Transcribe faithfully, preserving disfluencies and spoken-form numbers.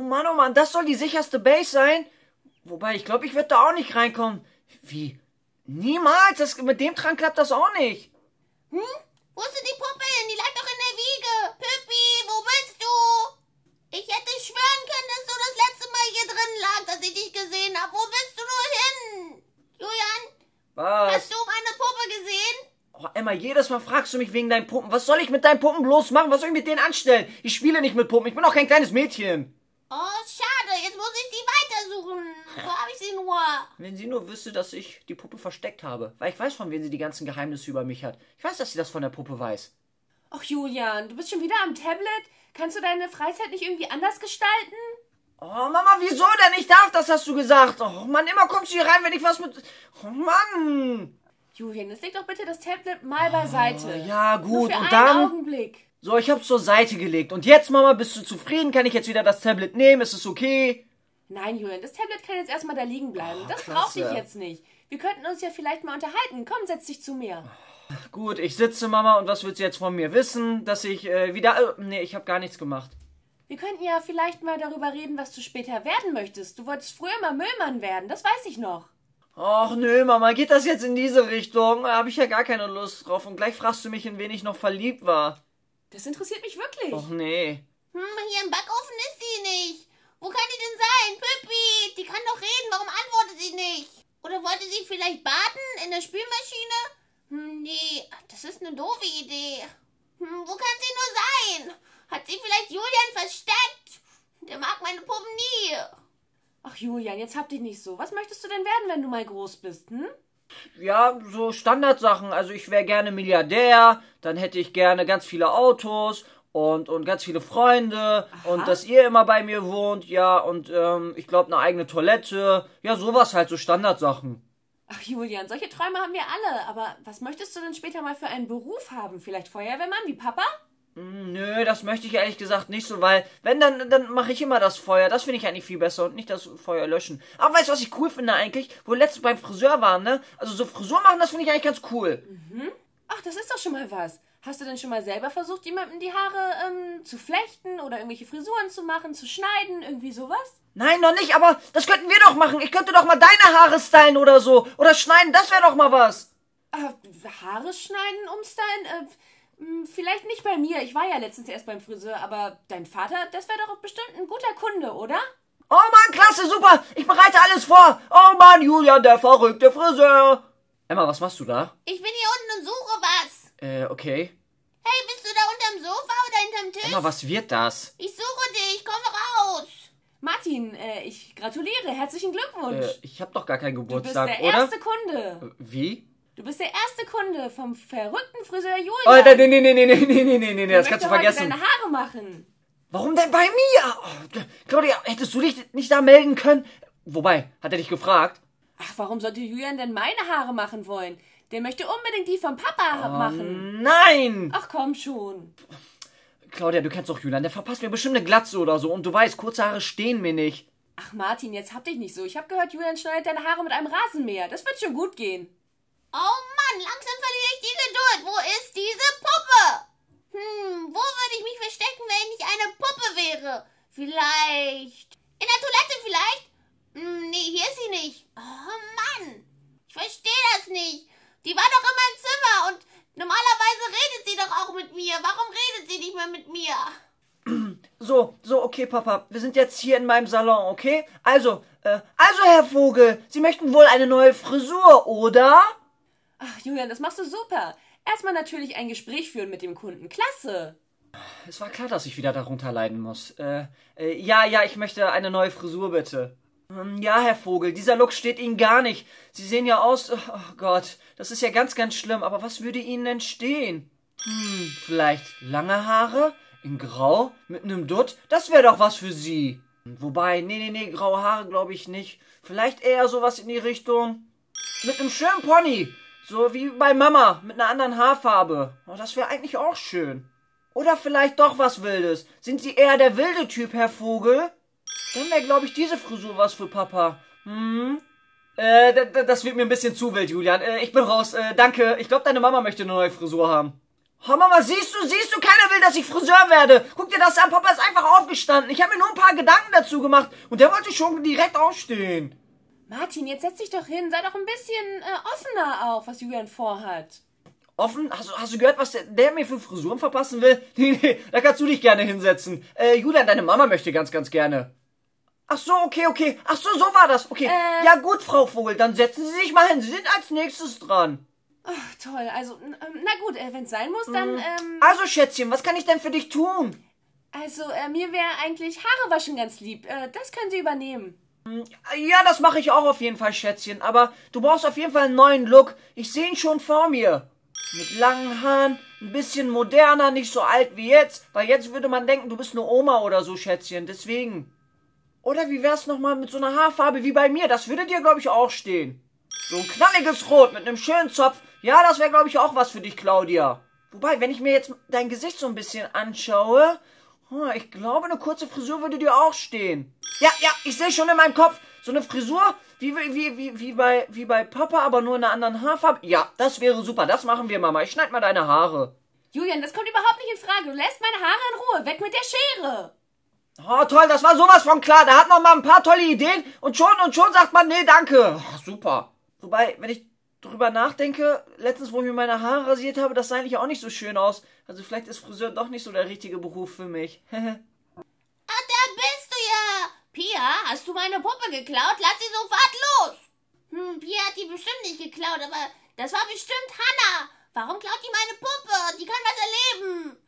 Mann, oh Mann, das soll die sicherste Base sein? Wobei, ich glaube, ich werde da auch nicht reinkommen. Wie? Niemals, das, mit dem Trank klappt das auch nicht. Hm? Wo ist denn die Puppe hin? Die lag doch in der Wiege. Püppi, wo bist du? Ich hätte schwören können, dass du das letzte Mal hier drin lag, dass ich dich gesehen habe. Wo bist du nur hin? Julian? Was? Hast du meine Puppe gesehen? Oh, Emma, jedes Mal fragst du mich wegen deinen Puppen. Was soll ich mit deinen Puppen bloß machen? Was soll ich mit denen anstellen? Ich spiele nicht mit Puppen. Ich bin auch kein kleines Mädchen. Oh, schade. Jetzt muss ich sie weitersuchen. Wo habe ich sie nur? Wenn sie nur wüsste, dass ich die Puppe versteckt habe. Weil ich weiß, von wem sie die ganzen Geheimnisse über mich hat. Ich weiß, dass sie das von der Puppe weiß. Ach, Julian, du bist schon wieder am Tablet? Kannst du deine Freizeit nicht irgendwie anders gestalten? Oh, Mama, wieso denn? Ich darf das, hast du gesagt. Oh, Mann, immer kommst du hier rein, wenn ich was mit... Oh, Mann. Julian, jetzt leg doch bitte das Tablet mal beiseite. Oh, ja, gut. Nur für Und einen dann... Augenblick. So, ich hab's zur Seite gelegt. Und jetzt, Mama, bist du zufrieden? Kann ich jetzt wieder das Tablet nehmen? Ist es okay? Nein, Julian, das Tablet kann jetzt erstmal da liegen bleiben. Oh, das klasse. braucht dich jetzt nicht. Wir könnten uns ja vielleicht mal unterhalten. Komm, setz dich zu mir. Gut, ich sitze, Mama, und was willst du jetzt von mir wissen? Dass ich äh, wieder... Äh, nee, ich habe gar nichts gemacht. Wir könnten ja vielleicht mal darüber reden, was du später werden möchtest. Du wolltest früher mal Müllmann werden, das weiß ich noch. Och, nö, Mama, geht das jetzt in diese Richtung? Da habe ich ja gar keine Lust drauf. Und gleich fragst du mich, in wen ich noch verliebt war. Das interessiert mich wirklich. Och, nee. Hm, hier im Backofen ist sie nicht. Wo kann die denn sein? Püppi, die kann doch reden. Warum antwortet sie nicht? Oder wollte sie vielleicht baden in der Spülmaschine? Hm, nee, das ist eine doofe Idee. Hm, wo kann sie nur sein? Hat sie vielleicht Julian versteckt? Der mag meine Puppen nie. Ach, Julian, jetzt hab dich nicht so. Was möchtest du denn werden, wenn du mal groß bist, hm? Ja, so Standardsachen. Also ich wäre gerne Milliardär, dann hätte ich gerne ganz viele Autos und, und ganz viele Freunde. Aha. Und dass ihr immer bei mir wohnt, ja, und ähm, ich glaube eine eigene Toilette. Ja, sowas halt, so Standardsachen. Ach, Julian, solche Träume haben wir alle. Aber was möchtest du denn später mal für einen Beruf haben? Vielleicht Feuerwehrmann wie Papa? Nö, das möchte ich ehrlich gesagt nicht so, weil, wenn, dann, dann mache ich immer das Feuer. Das finde ich eigentlich viel besser und nicht das Feuer löschen. Aber weißt du, was ich cool finde eigentlich? Wo wir letztens beim Friseur waren, ne? Also so Frisur machen, das finde ich eigentlich ganz cool. Mhm. Ach, das ist doch schon mal was. Hast du denn schon mal selber versucht, jemandem die Haare ähm, zu flechten oder irgendwelche Frisuren zu machen, zu schneiden, irgendwie sowas? Nein, noch nicht, aber das könnten wir doch machen. Ich könnte doch mal deine Haare stylen oder so. Oder schneiden, das wäre doch mal was. Ah, Haare schneiden, umstylen? Äh, mh, vielleicht nicht bei mir. Ich war ja letztens erst beim Friseur, aber dein Vater, das wäre doch bestimmt ein guter Kunde, oder? Oh Mann, klasse, super. Ich bereite alles vor. Oh Mann, Julian, der verrückte Friseur. Emma, was machst du da? Ich bin hier unten und suche was. Äh, okay. Hey, bist du da unterm Sofa oder hinterm Tisch? Emma, was wird das? Ich suche dich, komm raus. Martin, äh, ich gratuliere. Herzlichen Glückwunsch. Äh, ich hab doch gar keinen du bist Geburtstag, der oder? erste Kunde. Wie? Du bist der erste Kunde vom verrückten Friseur Julian. Oh, nee, nee, nee, nee, nee, nee, nee, nee, nee, Der das kannst du möchte heute vergessen. deine Haare machen. Warum denn bei mir? Oh, Claudia, hättest du dich nicht da melden können? Wobei, hat er dich gefragt? Ach, warum sollte Julian denn meine Haare machen wollen? Der möchte unbedingt die vom Papa machen. Nein! Ach, komm schon. Claudia, du kennst doch Julian, der verpasst mir bestimmt eine Glatze oder so. Und du weißt, kurze Haare stehen mir nicht. Ach, Martin, jetzt hab dich nicht so. Ich hab gehört, Julian schneidet deine Haare mit einem Rasenmäher. Das wird schon gut gehen. Oh Mann, langsam verliere ich die Geduld. Wo ist diese Puppe? Hm, wo würde ich mich verstecken, wenn ich eine Puppe wäre? Vielleicht... In der Toilette vielleicht? Hm, nee, hier ist sie nicht. Oh Mann, ich verstehe das nicht. Die war doch immer im Zimmer und normalerweise redet sie doch auch mit mir. Warum redet sie nicht mehr mit mir? So, so, okay, Papa, wir sind jetzt hier in meinem Salon, okay? Also, äh, also, Herr Vogel, Sie möchten wohl eine neue Frisur, oder? Ach, Julian, das machst du super. Erstmal natürlich ein Gespräch führen mit dem Kunden. Klasse. Es war klar, dass ich wieder darunter leiden muss. Äh, äh, ja, ja, ich möchte eine neue Frisur, bitte. Ähm, ja, Herr Vogel, dieser Look steht Ihnen gar nicht. Sie sehen ja aus... Oh Gott, das ist ja ganz, ganz schlimm. Aber was würde Ihnen denn stehen? Hm, vielleicht lange Haare? In Grau? Mit einem Dutt? Das wäre doch was für Sie. Wobei, nee, nee, nee, graue Haare glaube ich nicht. Vielleicht eher sowas in die Richtung... Mit einem schönen Pony. So wie bei Mama, mit einer anderen Haarfarbe. Oh, das wäre eigentlich auch schön. Oder vielleicht doch was Wildes. Sind Sie eher der wilde Typ, Herr Vogel? Dann wäre, glaube ich, diese Frisur was für Papa. Hm? Äh, das wird mir ein bisschen zu wild, Julian. Äh, ich bin raus. Äh, danke. Ich glaube, deine Mama möchte eine neue Frisur haben. Oh Mama, siehst du, siehst du, keiner will, dass ich Friseur werde. Guck dir das an, Papa ist einfach aufgestanden. Ich habe mir nur ein paar Gedanken dazu gemacht und der wollte schon direkt aufstehen. Martin, jetzt setz dich doch hin. Sei doch ein bisschen äh, offener auch, was Julian vorhat. Offen? Hast, du- hast du gehört, was der, der mir für Frisuren verpassen will? Nee, nee, da kannst du dich gerne hinsetzen. Äh, Julian, deine Mama möchte ganz, ganz gerne. Ach so, okay, okay. Ach so, so war das. Okay. Äh. Ja gut, Frau Vogel, dann setzen Sie sich mal hin. Sie sind als nächstes dran. Ach, toll. Also, n- ähm, na gut, äh, wenn es sein muss, dann, ähm, Also, Schätzchen, was kann ich denn für dich tun? also, äh, mir wäre eigentlich Haare waschen ganz lieb. Äh, das können Sie übernehmen. Ja, das mache ich auch auf jeden Fall, Schätzchen. Aber du brauchst auf jeden Fall einen neuen Look. Ich sehe ihn schon vor mir. Mit langen Haaren, ein bisschen moderner, nicht so alt wie jetzt. Weil jetzt würde man denken, du bist eine Oma oder so, Schätzchen. Deswegen. Oder wie wär's nochmal mit so einer Haarfarbe wie bei mir? Das würde dir, glaube ich, auch stehen. So ein knalliges Rot mit einem schönen Zopf. Ja, das wäre, glaube ich, auch was für dich, Claudia. Wobei, wenn ich mir jetzt dein Gesicht so ein bisschen anschaue, hm, ich glaube, eine kurze Frisur würde dir auch stehen. Ja, ja, ich sehe schon in meinem Kopf so eine Frisur wie, wie, wie, wie, bei, wie bei Papa, aber nur in einer anderen Haarfarbe. Ja, das wäre super. Das machen wir, Mama. Ich schneide mal deine Haare. Julian, das kommt überhaupt nicht in Frage. Du lässt meine Haare in Ruhe. Weg mit der Schere. Oh, toll, das war sowas von klar. Da hat man mal ein paar tolle Ideen und schon und schon sagt man, nee, danke. Oh, super. Wobei, wenn ich drüber nachdenke, letztens, wo ich mir meine Haare rasiert habe, das sah eigentlich auch nicht so schön aus. Also vielleicht ist Friseur doch nicht so der richtige Beruf für mich. Ach, da bist du ja. Pia, hast du meine Puppe geklaut? Lass sie sofort los. Hm, Pia hat die bestimmt nicht geklaut, aber das war bestimmt Hannah. Warum klaut die meine Puppe? Die kann was erleben.